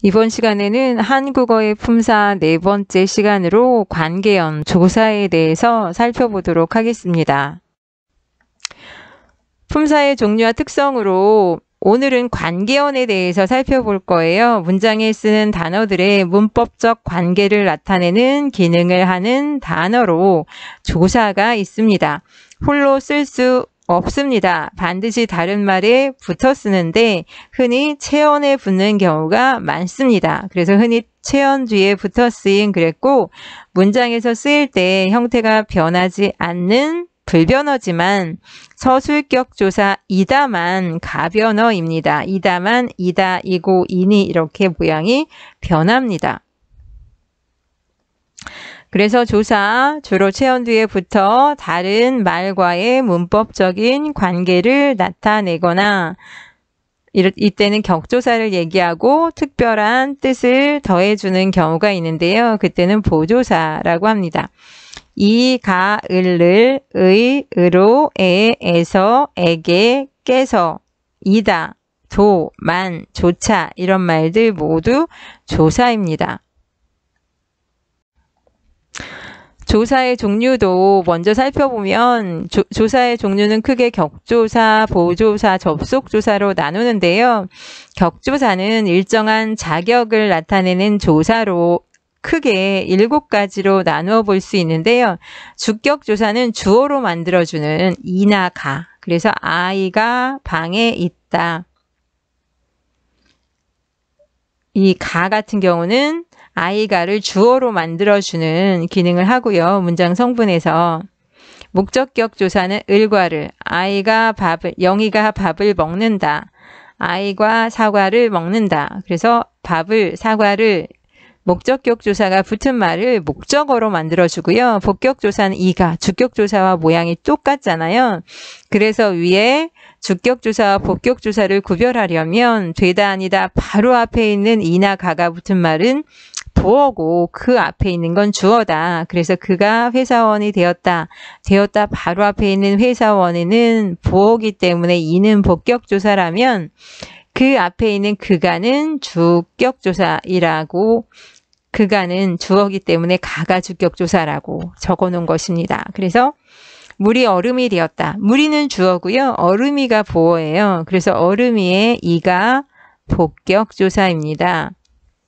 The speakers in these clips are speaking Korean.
이번 시간에는 한국어의 품사 네 번째 시간으로 관계형 조사에 대해서 살펴보도록 하겠습니다. 품사의 종류와 특성으로 오늘은 관계형에 대해서 살펴볼 거예요. 문장에 쓰는 단어들의 문법적 관계를 나타내는 기능을 하는 단어로 조사가 있습니다. 홀로 쓸 수 없습니다. 반드시 다른 말에 붙어 쓰는데 흔히 체언에 붙는 경우가 많습니다. 그래서 흔히 체언 뒤에 붙어 쓰인 그랬고, 문장에서 쓰일 때 형태가 변하지 않는 불변어지만 서술격 조사 이다만 가변어입니다. 이다만, 이다, 이고, 이니 이렇게 모양이 변합니다. 그래서 조사, 주로 체언 뒤에 붙어 다른 말과의 문법적인 관계를 나타내거나 이때는 격조사를 얘기하고 특별한 뜻을 더해주는 경우가 있는데요. 그때는 보조사라고 합니다. 이, 가, 을을, 의, 으로, 에, 에서, 에게, 깨서, 이다, 도, 만, 조차 이런 말들 모두 조사입니다. 조사의 종류도 먼저 살펴보면 조사의 종류는 크게 격조사, 보조사, 접속조사로 나누는데요. 격조사는 일정한 자격을 나타내는 조사로 크게 7가지로 나누어 볼 수 있는데요. 주격조사는 주어로 만들어주는 이나 가. 그래서 아이가 방에 있다. 이 가 같은 경우는 아이가를 주어로 만들어주는 기능을 하고요. 문장 성분에서. 목적격 조사는 을과를, 영희가 밥을 먹는다. 아이가 사과를 먹는다. 그래서 밥을, 사과를 목적격 조사가 붙은 말을 목적어로 만들어주고요. 복격 조사는 이가, 주격 조사와 모양이 똑같잖아요. 그래서 위에 주격 조사와 복격 조사를 구별하려면 되다 아니다 바로 앞에 있는 이나 가가 붙은 말은 보어고 그 앞에 있는 건 주어다. 그래서 그가 회사원이 되었다. 바로 앞에 있는 회사원에는 보어기 때문에 이는 복격조사라면 그 앞에 있는 그가는 주격조사이라고, 그가는 주어기 때문에 가가 주격조사라고 적어놓은 것입니다. 그래서 물이 얼음이 되었다. 물이는 주어고요. 얼음이가 보어예요. 그래서 얼음이의 이가 복격조사입니다.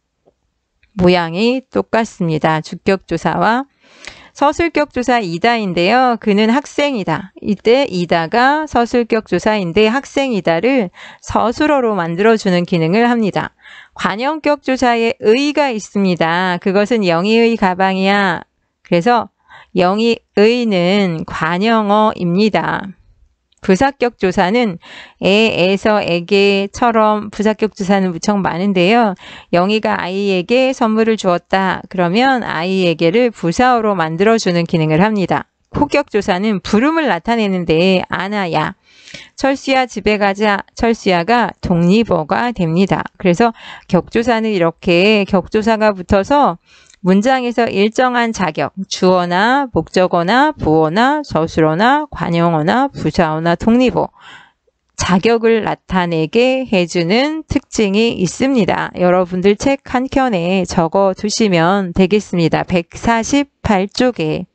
모양이 똑같습니다. 주격조사와. 서술격조사 이다인데요. 그는 학생이다. 이때 이다가 서술격조사인데 학생이다를 서술어로 만들어주는 기능을 합니다. 관형격조사에 의가 있습니다. 그것은 영희의 가방이야. 그래서 영희의는 관형어입니다. 부사격 조사는 에서, 에게처럼 부사격 조사는 무척 많은데요. 영희가 아이에게 선물을 주었다. 그러면 아이에게를 부사어로 만들어주는 기능을 합니다. 호격 조사는 부름을 나타내는데 아나야, 철수야 집에 가자, 철수야가 독립어가 됩니다. 그래서 격조사는 이렇게 격조사가 붙어서 문장에서 일정한 자격, 주어나 목적어나 보어나 서술어나 관형어나 부사어나 독립어, 자격을 나타내게 해주는 특징이 있습니다. 여러분들 책 한 켠에 적어 두시면 되겠습니다. 148쪽에.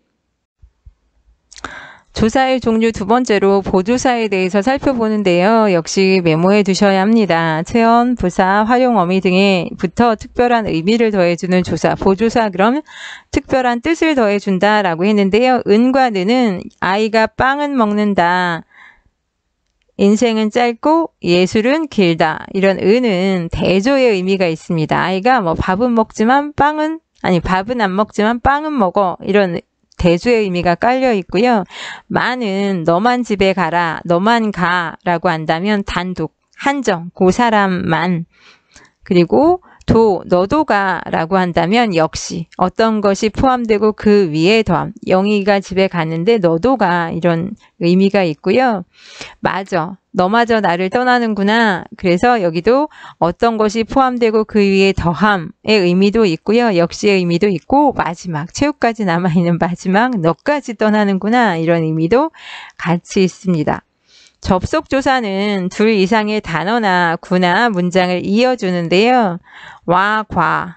조사의 종류 두 번째로 보조사에 대해서 살펴보는데요. 역시 메모해 두셔야 합니다. 체언, 부사, 활용 어미 등에부터 특별한 의미를 더해주는 조사, 보조사. 그럼 특별한 뜻을 더해준다라고 했는데요. 은과 느는 아이가 빵은 먹는다. 인생은 짧고 예술은 길다. 이런 은은 대조의 의미가 있습니다. 아이가 밥은 먹지만 밥은 안 먹지만 빵은 먹어. 이런 대조의 의미가 깔려 있고요. 만은 너만 집에 가라, 너만 가라고 한다면 단독, 한정, 그 사람만. 그리고 너도 가라고 한다면 역시 어떤 것이 포함되고 그 위에 더함. 영희가 집에 갔는데 너도 가, 이런 의미가 있고요. 맞아, 너마저 나를 떠나는구나. 그래서 여기도 어떤 것이 포함되고 그 위에 더함의 의미도 있고요. 역시의 의미도 있고, 마지막, 최후까지 남아있는 마지막, 너까지 떠나는구나. 이런 의미도 같이 있습니다. 접속조사는 둘 이상의 단어나 구나 문장을 이어주는데요. 와, 과.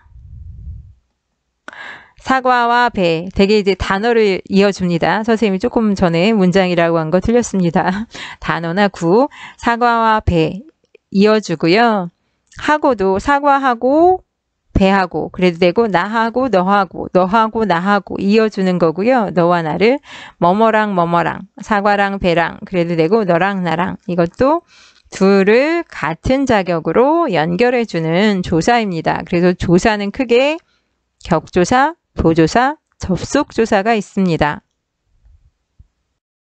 사과와 배. 되게 이제 단어를 이어줍니다. 선생님이 조금 전에 문장이라고 한 거 틀렸습니다. 단어나 구, 사과와 배 이어주고요. 하고도 사과하고 배하고 그래도 되고 나하고 너하고 너하고 나하고 이어주는 거고요. 너와 나를 뭐뭐랑 뭐뭐랑 사과랑 배랑 그래도 되고 너랑 나랑 이것도 둘을 같은 자격으로 연결해주는 조사입니다. 그래서 조사는 크게 격조사, 보조사, 접속조사가 있습니다.